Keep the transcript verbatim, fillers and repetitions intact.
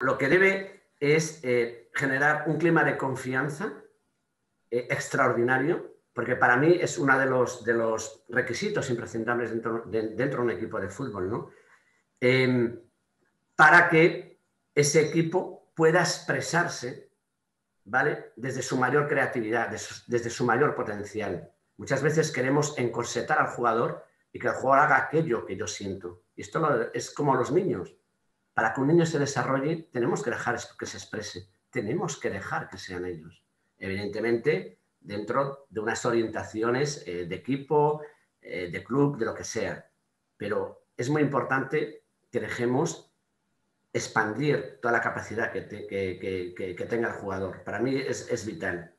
lo que debe es eh, generar un clima de confianza eh, extraordinario, porque para mí es uno de los, de los requisitos imprescindibles dentro de, dentro de un equipo de fútbol, ¿no? Eh, para que ese equipo pueda expresarse, ¿vale?, desde su mayor creatividad, desde su mayor potencial. Muchas veces queremos encorsetar al jugador y que el jugador haga aquello que yo siento. Y esto lo, es como los niños. Para que un niño se desarrolle, tenemos que dejar que se exprese. Tenemos que dejar que sean ellos. Evidentemente, dentro de unas orientaciones eh, de equipo, eh, de club, de lo que sea. Pero es muy importante que dejemos expandir toda la capacidad que, te, que, que, que tenga el jugador. Para mí es, es vital.